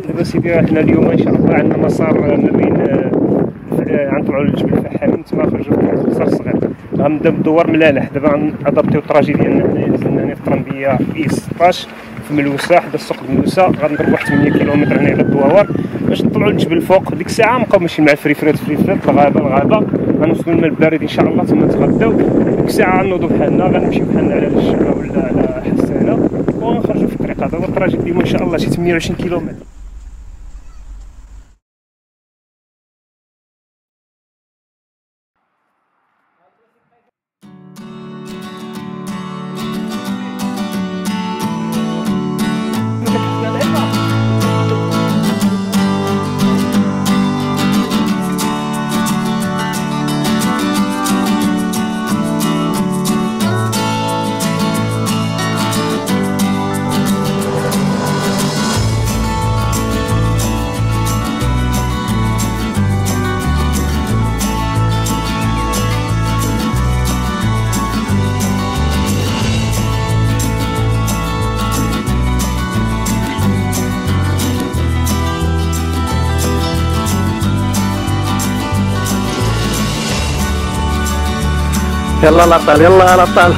دابا سيدي حنا اليوم ان شاء الله عندنا مسار ما بين غنطلعوا للجبل الفحامي تما نخرجوا في القصر الصغير غنبدا بالدوار ملالح. دابا غنادابتيو الطراجي ديالنا حنايا نزلنا هنا في الطرمبيه اي 16 في ملوسه حدا السوق ملوسه غنضرب واحد 8 كيلومتر هنا على الدوار باش نطلعوا للجبل الفوق. ديك الساعه نبقاو ماشيين مع الفريفرات الغابه غنوصلوا للماء البارد ان شاء الله ثم نتغداو. ديك الساعه غنوضوا بحالنا غنمشيو بحالنا على الجبه ولا على حسانه ونخرجوا في الطريق. هذا هو الطراجي ديالنا ان شاء الله شي 28 كيلومتر. يلا الابطال يلا الابطال.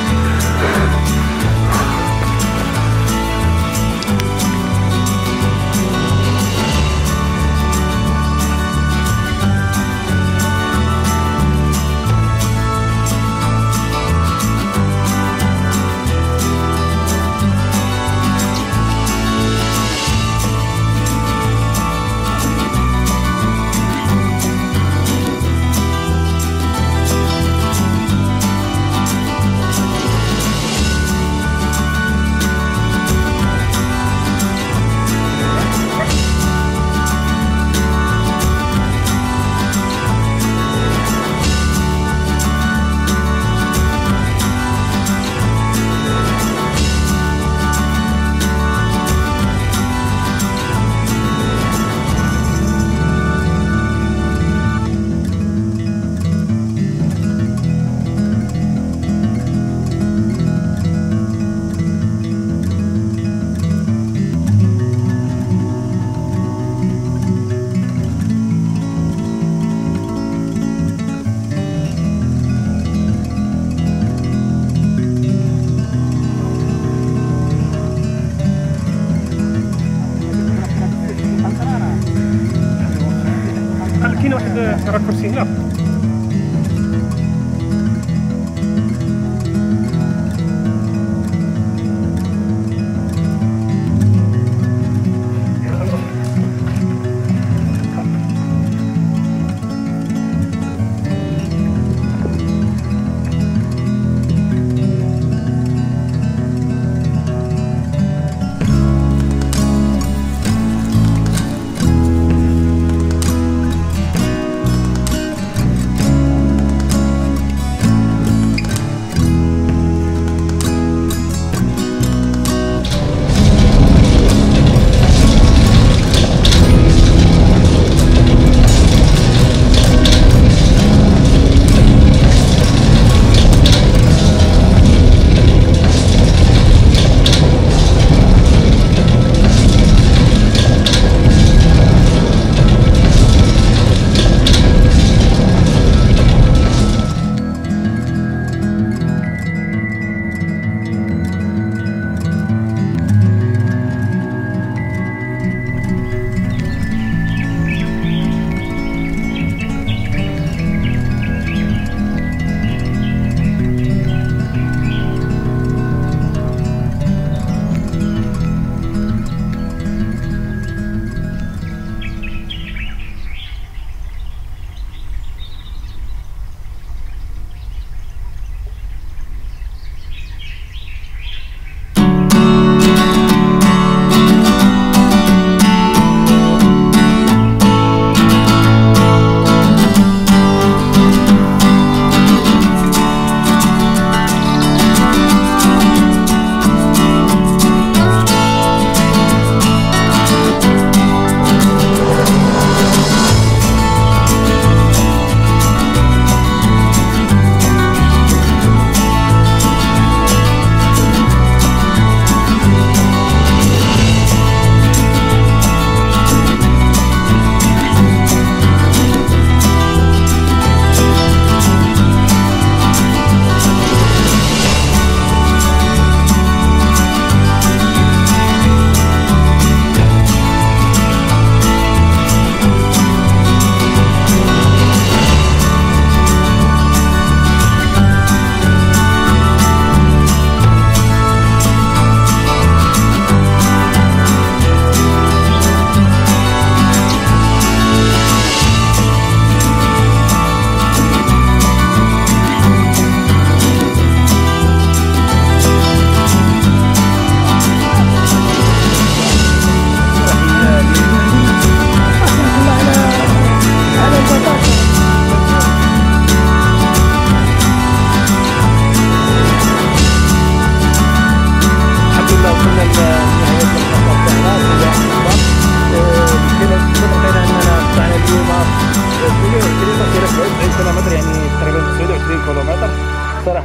كاين واحد الكرسي هنا.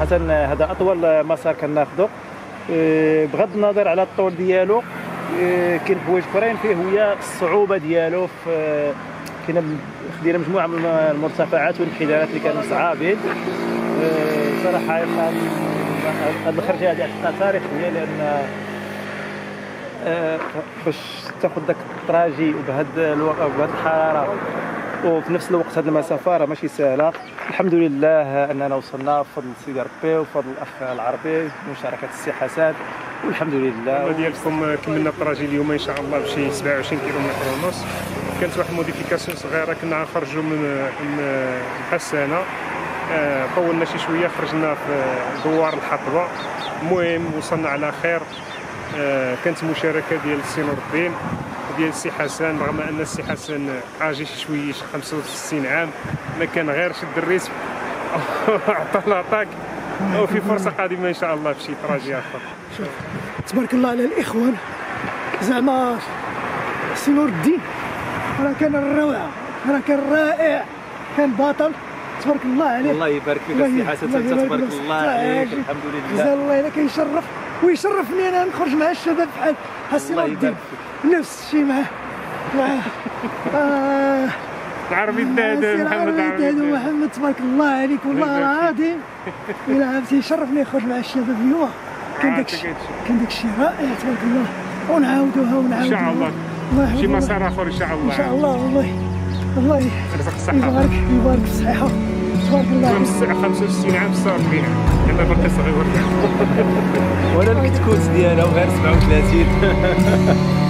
صراحه هذا اطول مسار كناخذه. بغض النظر على الطول ديالو، كاين حوايج اخرين فيه هي الصعوبه ديالو. كاين خدينا مجموعه من المرتفعات والانحدارات اللي كانوا صعابين. صراحه هذه الخرجه هذه حقها تاريخيه، لان باش تاخذ داك الطراجي وبهذا الوقت وبهذه الحراره وفي نفس الوقت هذه المسافه راه ماشي سهله. الحمد لله اننا وصلنا بفضل سيدي ربي وبفضل الاخ العربي ومشاركه السي حسن، والحمد لله. ديالكم كملنا الطراجي اليوم ان شاء الله بشي 27 كيلومتر ونص. كانت واحد الموديفيكاسيون صغيره كنا غنخرجوا من حسانه، طولنا شي شويه، خرجنا في دوار الحطبه. المهم وصلنا على خير. كانت مشاركه ديال السي نور الدين وديال السي حسن، رغم ان السي حسن عاجي شي شويه 65 عام، ما كان غير شد الريسك عطى لاطاك، وفي فرصه قادمه ان شاء الله بشي طراجي اخر. تبارك الله على الاخوان، زعما السي نور الدين راه كان الروعه، راه كان رائع، كان بطل، تبارك الله عليه. الله يبارك فيك السي حسن، تبارك الله عليك. الحمد لله، جزاه الله الا كيشرف ويشرفني انا نخرج مع الشباب بحال السي نور الدين، نفس الشيء معاه عربي الدهدو محمد تبارك الله عليك، والله العظيم الا عرفتي يشرفني نخرج مع الشباب اليوم. كان داك الشيء رائع تبارك الله، ونعاودوها ان شاء الله شي مسار اخر ان شاء الله. ان شاء الله. والله يرزق الصحه، يبارك في الصحه، تبارك الله. 65 عام 46 عام انا باقي صغير وانا الكتكوت ديالها وغير 37.